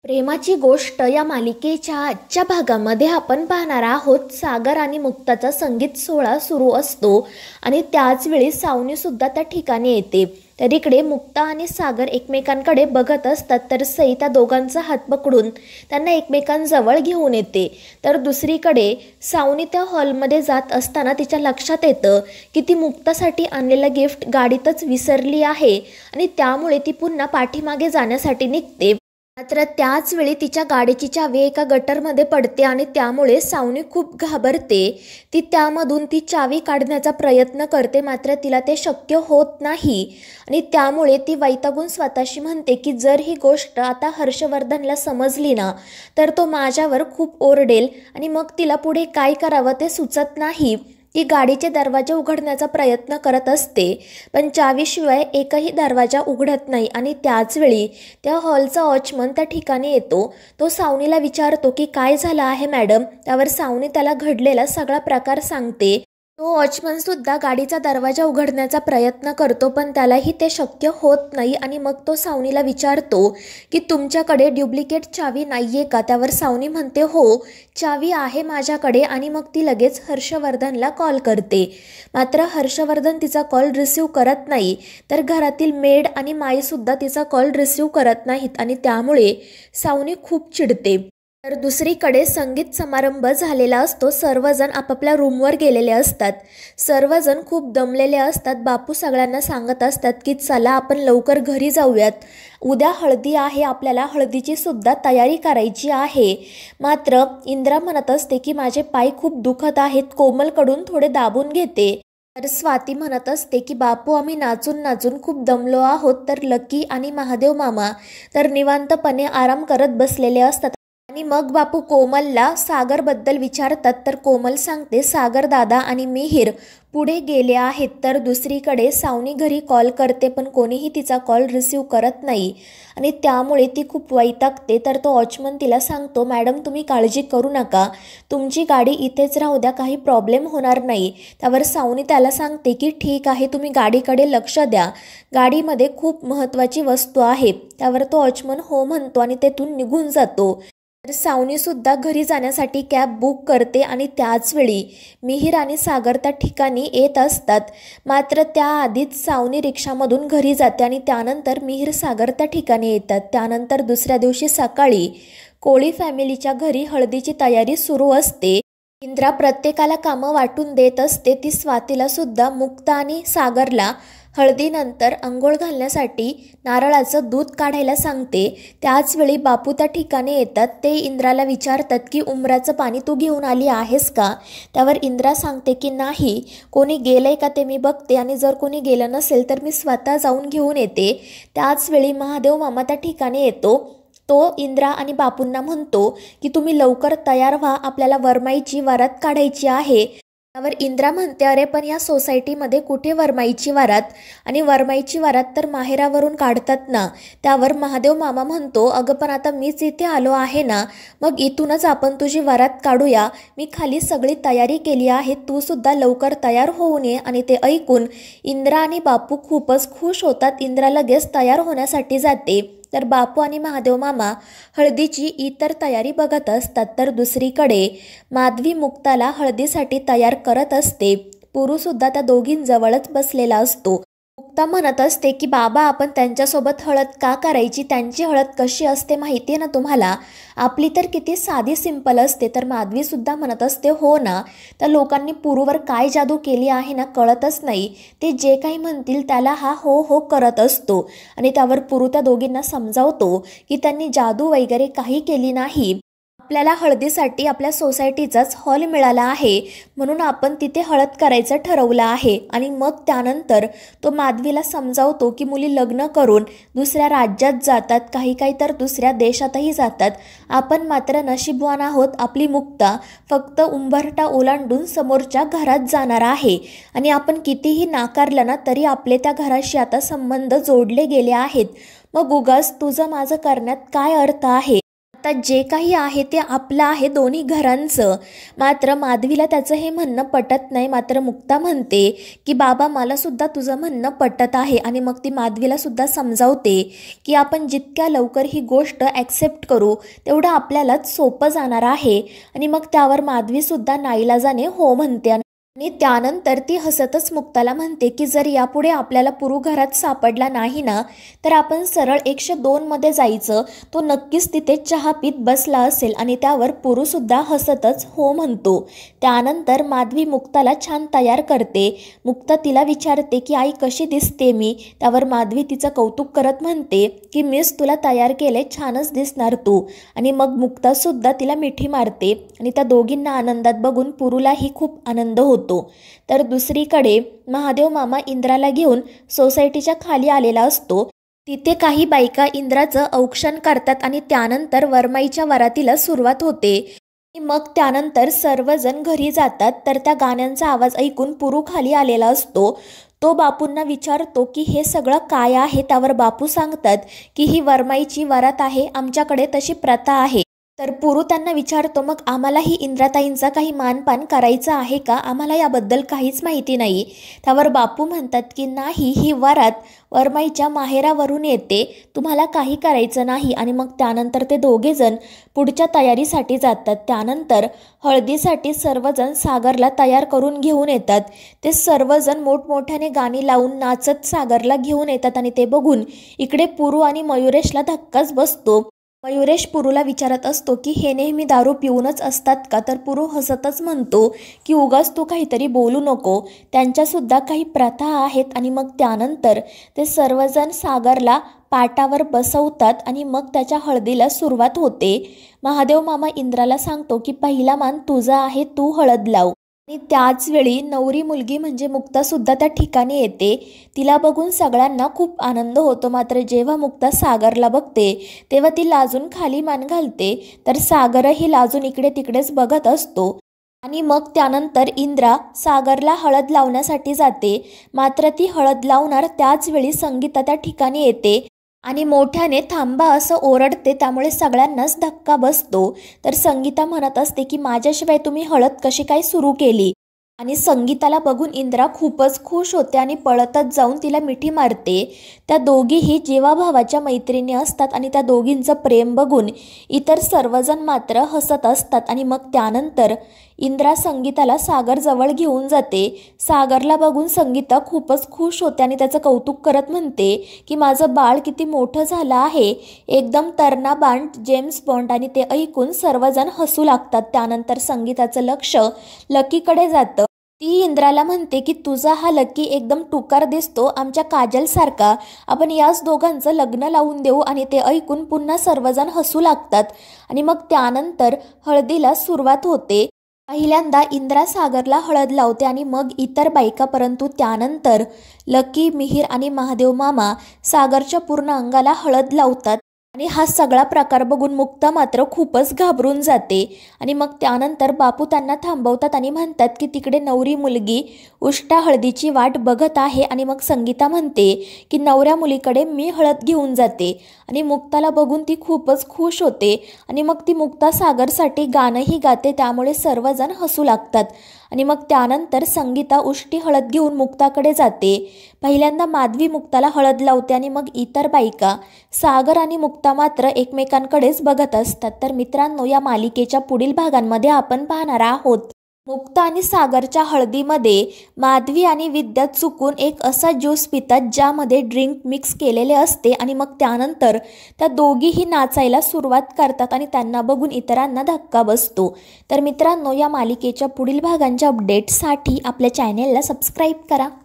प्रेमाची गोष्ट या मालिकेच्या आजच्या भागामध्ये आपण पाहणार आहोत. सागर आणि मुक्ताचा संगीत सोहळा सुरू असतो आणि त्याच वेळी सावनी सुद्धा त्या ठिकाणी येते. तर इकडे मुक्ता आणि सागर एकमेकांकडे बघत असतात तर सई त्या दोघांचा हात पकडून त्यांना एकमेकांजवळ घेऊन येते. तर दुसरीकडे सावनी त्या हॉलमध्ये जात असताना तिच्या लक्षात येतं की ती मुक्तासाठी आणलेलं गिफ्ट गाडीतच विसरली आहे आणि त्यामुळे ती पुन्हा पाठीमागे जाण्यासाठी निघते. मात्र त्याच वेळी तिच्या गाडीची चावी एका गटरमध्ये पडते आणि त्यामुळे सावनी खूप घाबरते. ती त्यामधून ती चावी काढण्याचा प्रयत्न करते, मात्र तिला ते शक्य होत नाही आणि त्यामुळे ती वैतागून स्वतःशी म्हणते की जर ही गोष्ट आता हर्षवर्धनला समजली ना तर तो माझ्यावर खूप ओरडेल आणि मग तिला पुढे काय करावं ते सुचत नाही. ती गाडीचे दरवाजे उघडण्याचा प्रयत्न करत असते पण चावीशिवाय एकही दरवाजा उघडत नाही आणि त्याचवेळी त्या हॉलचा वॉचमन त्या ठिकाणी येतो. तो सावनीला विचारतो की काय झालं आहे मॅडम. त्यावर सावनी त्याला घडलेला सगळा प्रकार सांगते. तो वॉचमन सुद्धा गाडीचा दरवाजा उघडण्याचा प्रयत्न करतो पण त्यालाही ते शक्य होत नाही आणि मग तो सावनीला विचारतो की तुमच्याकडे डुप्लिकेट चावी नाहीये का. त्यावर सावनी म्हणते हो चावी आहे माझ्याकडे आणि मग ती लगेच हर्षवर्धनला कॉल करते. मात्र हर्षवर्धन तिचा कॉल रिसीव करत नाही तर घरातील मेड आणि माईसुद्धा तिचा कॉल रिसीव करत नाहीत आणि त्यामुळे सावनी खूप चिडते. तर दुसरीकडे संगीत समारंभ झालेला असतो. सर्वजण आपापल्या रूमवर गेलेले असतात. सर्वजण खूप दमलेले असतात. बापू सगळ्यांना सांगत असतात की चला आपण लवकर घरी जाऊयात, उद्या हळदी आहे, आपल्याला हळदीची सुद्धा तयारी करायची आहे. मात्र इंद्रा म्हणत असते की माझे पाय खूप दुखत आहेत, कोमलकडून थोडे दाबून घेते. तर स्वाती म्हणत असते की बापू आम्ही नाचून नाचून खूप दमलो आहोत. तर लकी आणि महादेव मामा तर निवांतपणे आराम करत बसलेले असतात आणि मग बापू कोमलला सागरबद्दल विचारतात. तर कोमल सांगते सागर दादा आणि मिहीर पुढे गेले आहेत. तर दुसरीकडे सावनी घरी कॉल करते पण कोणीही तिचा कॉल रिसीव करत नाही आणि त्यामुळे ती खूप वैतागते. तर तो वॉचमन तिला सांगतो मॅडम तुम्ही काळजी करू नका, तुमची गाडी इथेच राहू द्या, काही प्रॉब्लेम होणार नाही. त्यावर सावनी त्याला सांगते की ठीक आहे तुम्ही गाडीकडे लक्ष द्या, गाडीमध्ये खूप महत्त्वाची वस्तू आहे. त्यावर तो वॉचमन हो म्हणतो आणि तेथून निघून जातो. तर सावनीसुद्धा घरी जाण्यासाठी कॅब बुक करते आणि त्याचवेळी मिहीर आणि सागर त्या ठिकाणी येत असतात. मात्र त्याआधीच सावनी रिक्षामधून घरी जाते आणि त्यानंतर मिहीर सागर त्या ठिकाणी येतात. त्यानंतर दुसऱ्या दिवशी सकाळी कोळी फॅमिलीच्या घरी हळदीची तयारी सुरू असते. इंद्रा प्रत्येकाला कामं वाटून देत असते. ती स्वातीला सुद्धा मुक्ता आणि सागरला हळदीनंतर अंघोळ घालण्यासाठी नारळाचं दूध काढायला सांगते. त्याचवेळी बापू त्या ठिकाणी येतात. ते इंद्राला विचारतात की उंबराचं पाणी तू घेऊन आली आहेस का. त्यावर इंद्रा सांगते की नाही, कोणी गेलंय का ते मी बघते आणि जर कोणी गेलं नसेल तर मी स्वतः जाऊन घेऊन येते. त्याचवेळी महादेव मामा त्या ठिकाणी येतो. तो इंद्रा आणि बापूंना म्हणतो की तुम्ही लवकर तयार व्हा, आपल्याला वरमाईची वरात काढायची आहे. त्यावर इंद्रा म्हणते अरे पण या सोसायटीमध्ये कुठे वरमाईची वरात, आणि वरमाईची वरात तर माहेरावरून काढतात ना. त्यावर महादेव मामा म्हणतो अगं पण आता मीच इथे आलो आहे ना, मग इथूनच आपण तुझी वरात काढूया, मी खाली सगळी तयारी केली आहे, तू सुद्धा लवकर तयार होऊन ये. आणि ते ऐकून इंद्रा आणि बापू खूपच खुश होतात. इंद्रा लगेच तयार होण्यासाठी जाते तर बापू आणि महादेव मामा हळदीची इतर तयारी बघत असतात. तर दुसरीकडे माधवी मुक्ताला हळदीसाठी तयार करत असते. पुरूसुद्धा त्या दोघींजवळच बसलेला असतो. मुक्ता म्हणत असते की बाबा आपण त्यांच्यासोबत हळद का करायची, त्यांची हळद कशी असते माहिती आहे ना तुम्हाला, आपली तर किती साधी सिंपल असते. तर माधवीसुद्धा म्हणत असते हो ना, त्या लोकांनी पुरूवर काय जादू केली आहे ना कळतच नाही, ते जे काही म्हणतील त्याला हा हो हो करत असतो. आणि त्यावर पुरू त्या दोघींना समजावतो की त्यांनी जादू वगैरे काही केली नाही, आपल्याला हळदीसाठी आपल्या सोसायटीचाच हॉल मिळाला आहे म्हणून आपण तिथे हळद करायचं ठरवलं आहे. आणि मग त्यानंतर तो माधवीला समजावतो की मुली लग्न करून दुसऱ्या राज्यात जातात, काही काही तर दुसऱ्या देशातही जातात, आपण मात्र नशीबवान आहोत, आपली मुक्ता फक्त उंबरठा ओलांडून समोरच्या घरात जाणार आहे आणि आपण कितीही नाकारलं ना तरी आपले त्या घराशी आता संबंध जोडले गेले आहेत, मग उगाच तुझं माझं करण्यात काय अर्थ आहे. आता जे काही आहे ते आपलं आहे दोन्ही घरांचं. मात्र माधवीला त्याचं हे म्हणणं पटत नाही. मात्र मुक्ता म्हणते की बाबा मला सुद्धा तुझं म्हणणं पटत आहे. आणि मग ती माधवीला सुद्धा समजावते की आपण जितक्या लवकर ही गोष्ट ॲक्सेप्ट करू तेवढं आपल्यालाच सोपं जाणार आहे. आणि मग त्यावर माधवी सुद्धा नाईलाजाने हो म्हणते. आणि त्यानंतर ती हसतच मुक्ताला म्हणते की जर यापुढे आपल्याला पुरू घरात सापडला नाही ना तर आपण सरळ 102 मध्ये जायचं. तो नक्कीच तिथे चहा पीत बसला असेल. आणि त्यावर पुरूसुद्धा हसतच हो म्हणतो. त्यानंतर माधवी मुक्ताला छान तयार करते. मुक्ता तिला विचारते की आई कशी दिसते मी. त्यावर माधवी तिचं कौतुक करत म्हणते की मीच तुला तयार केले, छानच दिसणार तू. आणि मग मुक्तासुद्धा तिला मिठी मारते. आणि त्या दोघींना आनंदात बघून पुरूलाही खूप आनंद होतो. तर दुसरीकडे महादेव मामा इंद्राला घेऊन सोसायटीच्या खाली आलेला असतो. तिथे काही बायका इंद्राचं औक्षण करतात आणि त्यानंतर वरमाईच्या वरातीला सुरुवात होते. मग त्यानंतर सर्वजण घरी जातात. तर त्या गाण्यांचा आवाज ऐकून पुरू खाली आलेला असतो. तो बापूंना विचारतो की हे सगळं काय आहे. त्यावर बापू सांगतात की ही वरमाईची वरात आहे, आमच्याकडे तशी प्रथा आहे. तर पुरू त्यांना विचारतो मग आम्हालाही इंद्राताईंचा काही मानपान करायचा आहे का, आम्हाला याबद्दल काहीच माहिती नाही. त्यावर बापू म्हणतात की नाही, ही वरात वरमाईच्या माहेरावरून येते, तुम्हाला काही करायचं नाही. आणि मग त्यानंतर ते दोघेजण पुढच्या तयारीसाठी जातात. त्यानंतर हळदीसाठी सर्वजण सागरला तयार करून घेऊन येतात. ते सर्वजण मोठमोठ्याने गाणी लावून नाचत सागरला घेऊन येतात. आणि ते बघून इकडे पुरू आणि मयुरेशला धक्काच बसतो. मयुरेश पुरूला विचारत असतो की हे नेहमी दारू पिऊनच असतात का. तर पुरू हसतच म्हणतो की उगाच तू काहीतरी बोलू नको, त्यांच्यासुद्धा काही प्रथा आहेत. आणि मग त्यानंतर ते सर्वजण सागरला पाटावर बसवतात आणि मग त्याच्या हळदीला सुरुवात होते. महादेव मामा इंद्राला सांगतो की पहिला मान तुझा आहे, तू हळद लाव. आणि त्याच वेळी नवरी मुलगी म्हणजे मुक्तासुद्धा त्या ठिकाणी येते. तिला बघून सगळ्यांना खूप आनंद होतो. मात्र जेव्हा मुक्ता सागरला बघते तेव्हा ती लाजून खाली मान घालते. तर सागरही लाजून इकडे तिकडेच बघत असतो. आणि मग त्यानंतर इंद्रा सागरला हळद लावण्यासाठी जाते. मात्र ती हळद लावणार त्याच वेळी संगीता त्या ठिकाणी येते आणि मोठ्याने थांबा असं ओरडते. त्यामुळे सगळ्यांनाच धक्का बसतो. तर संगीता म्हणत असते की माझ्याशिवाय तुम्ही हळद कशी काय सुरू केली. आणि संगीताला बघून इंद्रा खूपच खुश होते आणि पळतच जाऊन तिला मिठी मारते. त्या दोघीही जीवाभावाच्या मैत्रिणी असतात आणि त्या दोघींचं प्रेम बघून इतर सर्वजण मात्र हसत असतात. आणि मग त्यानंतर इंद्रा संगीताला सागरजवळ घेऊन जाते. सागरला बघून संगीता खूपच खुश होते आणि त्याचं कौतुक करत म्हणते की माझं बाळ किती मोठं झालं आहे, एकदम तरणा बाण जेम्स बॉन्ड. आणि ते ऐकून सर्वजण हसू लागतात. त्यानंतर संगीताचं लक्ष लकीकडे जातं. ती इंद्राला म्हणते की तुझा हा लकी एकदम टुकार दिसतो, आमच्या काजलसारखा, आपण याच दोघांचं लग्न लावून देऊ. आणि ते ऐकून पुन्हा सर्वजण हसू लागतात. आणि मग त्यानंतर हळदीला सुरुवात होते. पहिल्यांदा इंद्रा सागरला हळद लावते आणि मग इतर बायका. परंतु त्यानंतर लकी, मिहीर आणि महादेव मामा सागरच्या पूर्ण अंगाला हळद लावतात. आणि हा सगळा प्रकार बघून मुक्ता मात्र खूपच घाबरून जाते. आणि मग त्यानंतर बापू त्यांना थांबवतात आणि म्हणतात की तिकडे नवरी मुलगी उष्टा हळदीची वाट बघत आहे. आणि मग संगीता म्हणते की नवऱ्या मुलीकडे मी हळद घेऊन जाते. आणि मुक्ताला बघून ती खूपच खुश होते. आणि मग ती मुक्ता सागरसाठी गाणंही गाते. त्यामुळे सर्वजण हसू लागतात. आणि मग त्यानंतर संगीता उष्टी हळद घेऊन मुक्ताकडे जाते. पहिल्यांदा माधवी मुक्ताला हळद लावते आणि मग इतर बायका. सागर आणि मुक्ता मात्र एकमेकांकडेच बघत असतात. तर मित्रांनो, या मालिकेच्या पुढील भागांमध्ये आपण पाहणार आहोत मुक्ता आणि सागरच्या हळदीमध्ये माधवी आणि विद्या चुकून एक असा ज्यूस पितात ज्यामध्ये ड्रिंक मिक्स केलेले असते. आणि मग त्यानंतर त्या दोघीही नाचायला सुरुवात करतात आणि त्यांना बघून इतरांना धक्का बसतो. तर मित्रांनो, या मालिकेच्या पुढील भागांच्या अपडेट्ससाठी आपल्या चॅनेलला सबस्क्राईब करा.